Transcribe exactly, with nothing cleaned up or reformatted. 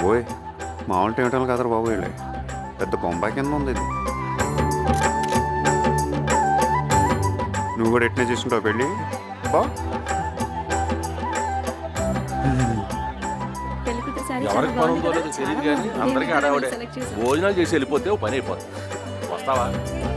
బాబోయ్ మామూలు టైంటాలు కదరా బాబు వీళ్ళే పెద్ద బొంబాయి కింద ఉంది ఇది. నువ్వు కూడా ఎట్నే చేసుకుంటావు పెళ్ళి బా ఎవరికి పని ఉందో లేదో తెలియదు కానీ అందరికీ ఆడావిడే భోజనాలు చేసి వెళ్ళిపోతే ఓ పని అయిపోతుంది. వస్తావా?